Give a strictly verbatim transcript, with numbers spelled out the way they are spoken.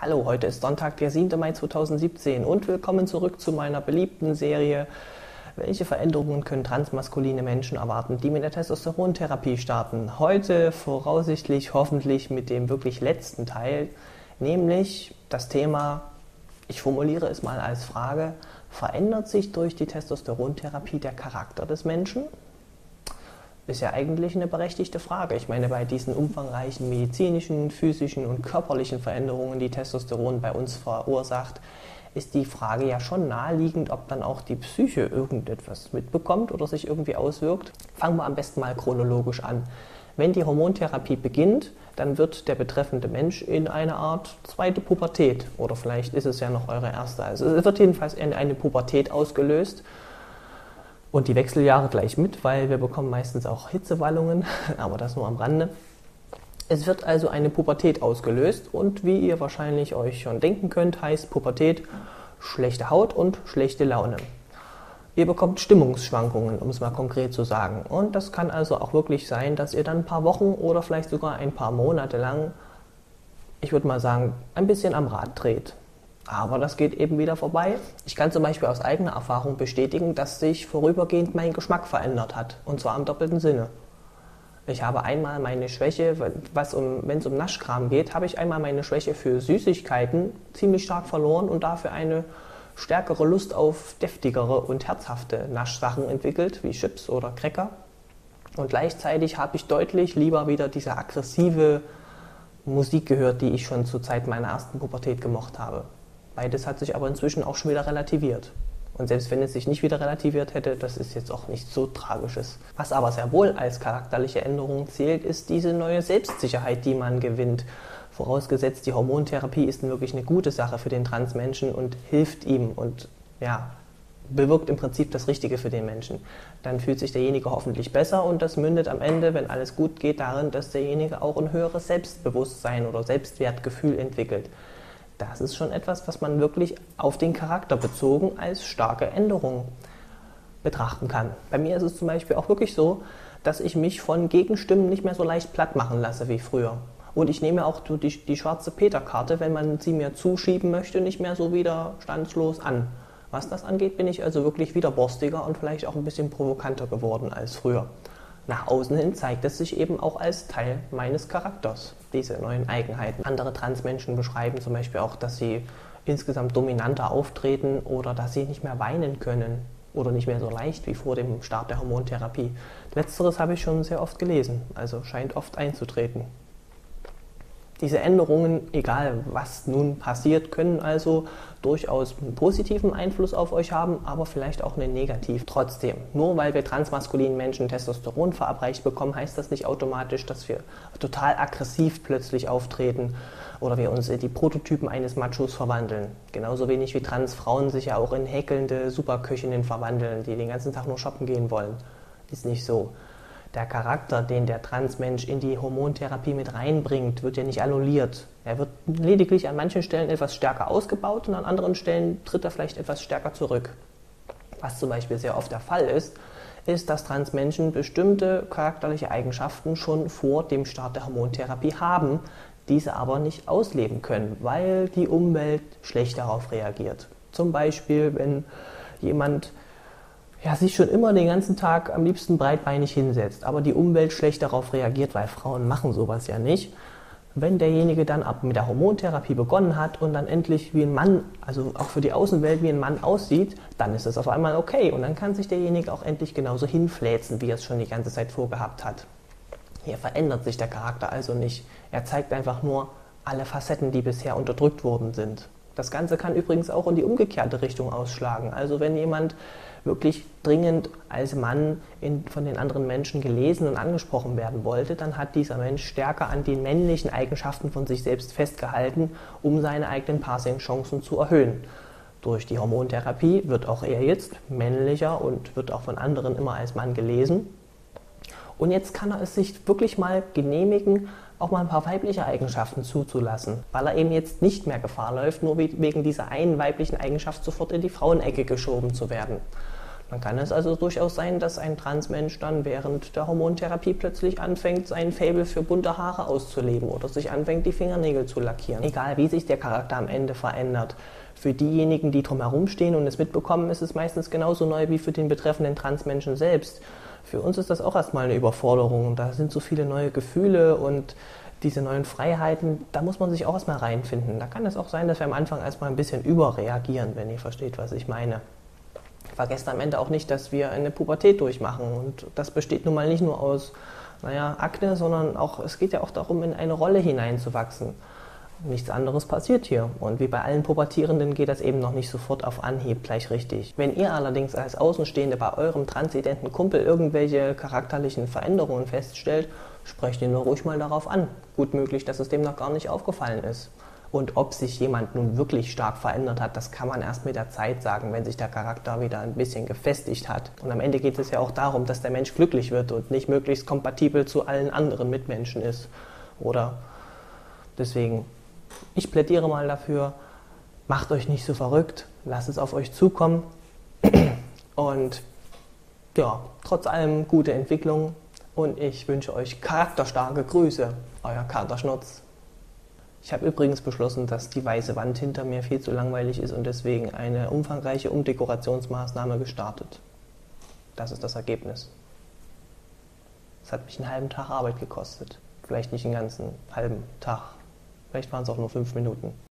Hallo, heute ist Sonntag, der siebte Mai zweitausendsiebzehn und willkommen zurück zu meiner beliebten Serie Welche Veränderungen können transmaskuline Menschen erwarten, die mit der Testosterontherapie starten? Heute voraussichtlich, hoffentlich mit dem wirklich letzten Teil, nämlich das Thema, ich formuliere es mal als Frage, verändert sich durch die Testosterontherapie der Charakter des Menschen? Ist ja eigentlich eine berechtigte Frage. Ich meine, bei diesen umfangreichen medizinischen, physischen und körperlichen Veränderungen, die Testosteron bei uns verursacht, ist die Frage ja schon naheliegend, ob dann auch die Psyche irgendetwas mitbekommt oder sich irgendwie auswirkt. Fangen wir am besten mal chronologisch an. Wenn die Hormontherapie beginnt, dann wird der betreffende Mensch in eine Art zweite Pubertät, oder vielleicht ist es ja noch eure erste. Also es wird jedenfalls in eine Pubertät ausgelöst. Und die Wechseljahre gleich mit, weil wir bekommen meistens auch Hitzewallungen, aber das nur am Rande. Es wird also eine Pubertät ausgelöst und wie ihr wahrscheinlich euch schon denken könnt, heißt Pubertät schlechte Haut und schlechte Laune. Ihr bekommt Stimmungsschwankungen, um es mal konkret zu sagen. Und das kann also auch wirklich sein, dass ihr dann ein paar Wochen oder vielleicht sogar ein paar Monate lang, ich würde mal sagen, ein bisschen am Rad dreht. Aber das geht eben wieder vorbei. Ich kann zum Beispiel aus eigener Erfahrung bestätigen, dass sich vorübergehend mein Geschmack verändert hat. Und zwar im doppelten Sinne. Ich habe einmal meine Schwäche, was um, wenn es um Naschkram geht, habe ich einmal meine Schwäche für Süßigkeiten ziemlich stark verloren und dafür eine stärkere Lust auf deftigere und herzhafte Naschsachen entwickelt, wie Chips oder Cracker. Und gleichzeitig habe ich deutlich lieber wieder diese aggressive Musik gehört, die ich schon zur Zeit meiner ersten Pubertät gemocht habe. Beides hat sich aber inzwischen auch schon wieder relativiert. Und selbst wenn es sich nicht wieder relativiert hätte, das ist jetzt auch nichts so Tragisches. Was aber sehr wohl als charakterliche Änderung zählt, ist diese neue Selbstsicherheit, die man gewinnt. Vorausgesetzt, die Hormontherapie ist wirklich eine gute Sache für den Transmenschen und hilft ihm und ja, bewirkt im Prinzip das Richtige für den Menschen. Dann fühlt sich derjenige hoffentlich besser und das mündet am Ende, wenn alles gut geht, darin, dass derjenige auch ein höheres Selbstbewusstsein oder Selbstwertgefühl entwickelt. Das ist schon etwas, was man wirklich auf den Charakter bezogen als starke Änderung betrachten kann. Bei mir ist es zum Beispiel auch wirklich so, dass ich mich von Gegenstimmen nicht mehr so leicht platt machen lasse wie früher. Und ich nehme auch die, die schwarze Peter-Karte, wenn man sie mir zuschieben möchte, nicht mehr so widerstandslos an. Was das angeht, bin ich also wirklich widerborstiger und vielleicht auch ein bisschen provokanter geworden als früher. Nach außen hin zeigt es sich eben auch als Teil meines Charakters, diese neuen Eigenheiten. Andere Transmenschen beschreiben zum Beispiel auch, dass sie insgesamt dominanter auftreten oder dass sie nicht mehr weinen können oder nicht mehr so leicht wie vor dem Start der Hormontherapie. Letzteres habe ich schon sehr oft gelesen, also scheint oft einzutreten. Diese Änderungen, egal was nun passiert, können also durchaus einen positiven Einfluss auf euch haben, aber vielleicht auch einen negativen. Trotzdem, nur weil wir transmaskulinen Menschen Testosteron verabreicht bekommen, heißt das nicht automatisch, dass wir total aggressiv plötzlich auftreten oder wir uns in die Prototypen eines Machos verwandeln. Genauso wenig wie Transfrauen sich ja auch in häkelnde Superköchinnen verwandeln, die den ganzen Tag nur shoppen gehen wollen. Ist nicht so. Der Charakter, den der Transmensch in die Hormontherapie mit reinbringt, wird ja nicht annulliert. Er wird lediglich an manchen Stellen etwas stärker ausgebaut und an anderen Stellen tritt er vielleicht etwas stärker zurück. Was zum Beispiel sehr oft der Fall ist, ist, dass Transmenschen bestimmte charakterliche Eigenschaften schon vor dem Start der Hormontherapie haben, diese aber nicht ausleben können, weil die Umwelt schlecht darauf reagiert. Zum Beispiel, wenn jemand ja, sich schon immer den ganzen Tag am liebsten breitbeinig hinsetzt, aber die Umwelt schlecht darauf reagiert, weil Frauen machen sowas ja nicht. Wenn derjenige dann ab mit der Hormontherapie begonnen hat und dann endlich wie ein Mann, also auch für die Außenwelt wie ein Mann aussieht, dann ist es auf einmal okay und dann kann sich derjenige auch endlich genauso hinfläzen, wie er es schon die ganze Zeit vorgehabt hat. Hier verändert sich der Charakter also nicht. Er zeigt einfach nur alle Facetten, die bisher unterdrückt worden sind. Das Ganze kann übrigens auch in die umgekehrte Richtung ausschlagen. Also wenn jemand wirklich dringend als Mann in, von den anderen Menschen gelesen und angesprochen werden wollte, dann hat dieser Mensch stärker an den männlichen Eigenschaften von sich selbst festgehalten, um seine eigenen Passing-Chancen zu erhöhen. Durch die Hormontherapie wird auch er jetzt männlicher und wird auch von anderen immer als Mann gelesen. Und jetzt kann er es sich wirklich mal genehmigen, auch mal ein paar weibliche Eigenschaften zuzulassen, weil er eben jetzt nicht mehr Gefahr läuft, nur wegen dieser einen weiblichen Eigenschaft sofort in die Frauenecke geschoben zu werden. Dann kann es also durchaus sein, dass ein Transmensch dann während der Hormontherapie plötzlich anfängt, sein Faible für bunte Haare auszuleben oder sich anfängt, die Fingernägel zu lackieren. Egal, wie sich der Charakter am Ende verändert. Für diejenigen, die drumherum stehen und es mitbekommen, ist es meistens genauso neu wie für den betreffenden Transmenschen selbst. Für uns ist das auch erstmal eine Überforderung. Da sind so viele neue Gefühle und diese neuen Freiheiten, da muss man sich auch erstmal reinfinden. Da kann es auch sein, dass wir am Anfang erstmal ein bisschen überreagieren, wenn ihr versteht, was ich meine. Vergesst am Ende auch nicht, dass wir eine Pubertät durchmachen. Und das besteht nun mal nicht nur aus, naja, Akne, sondern auch, es geht ja auch darum, in eine Rolle hineinzuwachsen. Nichts anderes passiert hier. Und wie bei allen Pubertierenden geht das eben noch nicht sofort auf Anhieb gleich richtig. Wenn ihr allerdings als Außenstehende bei eurem transidenten Kumpel irgendwelche charakterlichen Veränderungen feststellt, sprecht ihn nur ruhig mal darauf an. Gut möglich, dass es dem noch gar nicht aufgefallen ist. Und ob sich jemand nun wirklich stark verändert hat, das kann man erst mit der Zeit sagen, wenn sich der Charakter wieder ein bisschen gefestigt hat. Und am Ende geht es ja auch darum, dass der Mensch glücklich wird und nicht möglichst kompatibel zu allen anderen Mitmenschen ist. Oder deswegen, ich plädiere mal dafür, macht euch nicht so verrückt, lasst es auf euch zukommen und ja, trotz allem gute Entwicklung und ich wünsche euch charakterstarke Grüße, euer Kater Schnurz. Ich habe übrigens beschlossen, dass die weiße Wand hinter mir viel zu langweilig ist und deswegen eine umfangreiche Umdekorationsmaßnahme gestartet. Das ist das Ergebnis. Es hat mich einen halben Tag Arbeit gekostet. Vielleicht nicht einen ganzen halben Tag. Vielleicht waren es auch nur fünf Minuten.